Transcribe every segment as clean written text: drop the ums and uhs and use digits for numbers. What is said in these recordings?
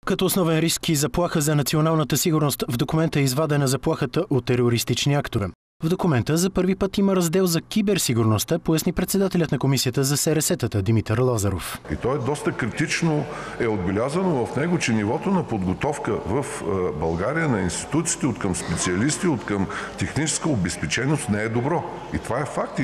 Като основен риск и заплаха за националната сигурност в документа е извадена заплахата от терористични актове. В документа за първи път има раздел за киберсигурността, поясни председателят на комисията за СРС-тата Димитър Лазаров. И то е доста критично отбелязано в него, че нивото на подготовка в България на институциите от към специалисти, от към техническа обезпеченост не е добро. И това е факт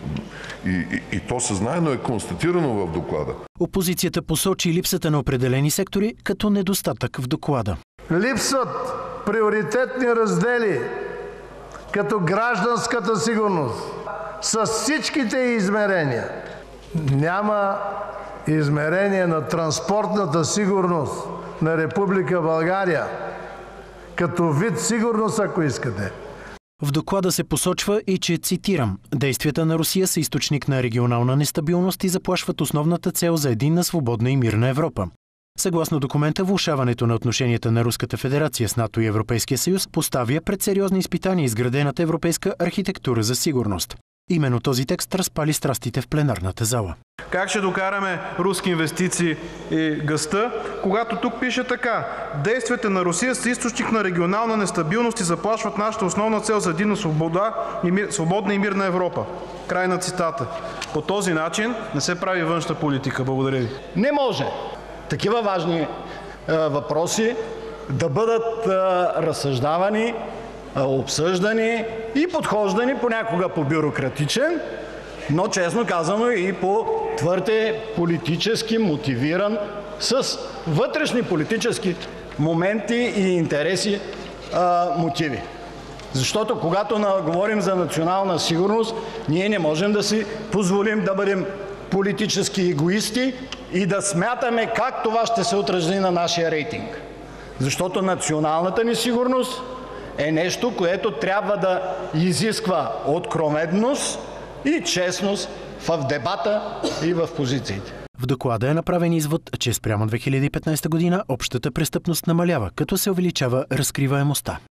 и то съзнайно е констатирано в доклада. Опозицията посочи липсата на определени сектори като недостатък в доклада. Липсват приоритетни раздели като гражданската сигурност с всичките измерения. Няма измерение на транспортната сигурност на Република България като вид сигурност, ако искате. В доклада се посочва и, че, цитирам, действията на Русия са източник на регионална нестабилност и заплашват основната цел за единна, свободна и мирна Европа. Съгласно документа, влошаването на отношенията на Руската федерация с НАТО и Европейския съюз поставя пред сериозни изпитания изградената европейска архитектура за сигурност. Именно този текст разпали страстите в пленарната зала. Как ще докараме руски инвестиции и газта, когато тук пише така: действията на Русия са източник на регионална нестабилност и заплашват нашата основна цел за единна свободна и мирна Европа. Край на цитата. По този начин не се прави външна политика. Благодаря ви. Не може такива важни въпроси да бъдат разсъждавани, обсъждани и подхождани понякога по бюрократичен, но честно казано и по твърде политически мотивиран, с вътрешни политически моменти и интереси мотиви. Защото когато говорим за национална сигурност, ние не можем да си позволим да бъдем политически егоисти и да смятаме как това ще се отрази на нашия рейтинг. Защото националната ни сигурност е нещо, което трябва да изисква откровеност и честност в дебата и в позициите. В доклада е направен извод, че спрямо 2015 година общата престъпност намалява, като се увеличава разкриваемостта.